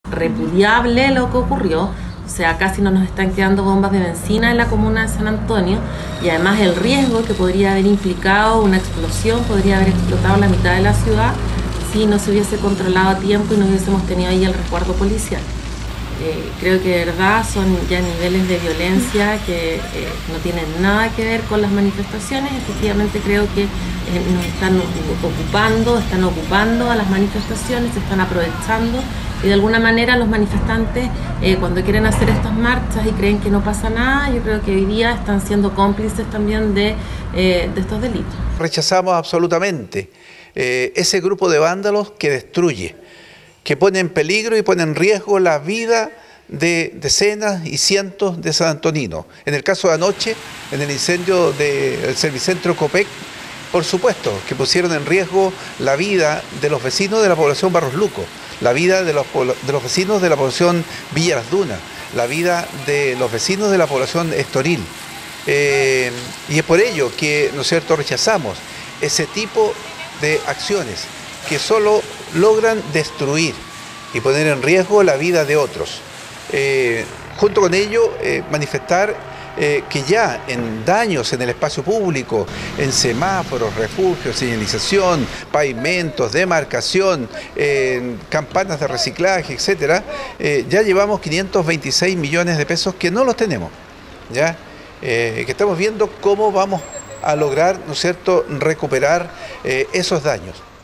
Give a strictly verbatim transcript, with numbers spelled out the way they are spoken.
Repudiable lo que ocurrió, o sea, casi no nos están quedando bombas de benzina en la comuna de San Antonio, y además el riesgo que podría haber implicado una explosión, podría haber explotado la mitad de la ciudad si no se hubiese controlado a tiempo y no hubiésemos tenido ahí el resguardo policial. Eh, creo que de verdad son ya niveles de violencia que eh, no tienen nada que ver con las manifestaciones. Efectivamente creo que eh, nos están ocupando, están ocupando a las manifestaciones, se están aprovechando, y de alguna manera los manifestantes eh, cuando quieren hacer estas marchas y creen que no pasa nada, yo creo que hoy día están siendo cómplices también de, eh, de estos delitos. Rechazamos absolutamente eh, ese grupo de vándalos que destruye, que pone en peligro y pone en riesgo la vida de decenas y cientos de sanantoninos. En el caso de anoche, en el incendio del Servicentro Copec, por supuesto que pusieron en riesgo la vida de los vecinos de la población Barros Luco, la vida de los, de los vecinos de la población Villa Las Dunas, la vida de los vecinos de la población Estoril. Eh, y es por ello que, ¿no es cierto?, rechazamos ese tipo de acciones que solo logran destruir y poner en riesgo la vida de otros. Eh, junto con ello, eh, manifestar eh, que ya en daños en el espacio público, en semáforos, refugios, señalización, pavimentos, demarcación, eh, campanas de reciclaje, etcétera, eh, ya llevamos quinientos veintiséis millones de pesos que no los tenemos, ¿ya? Eh, que estamos viendo cómo vamos a lograr, ¿no es cierto?, recuperar eh, esos daños.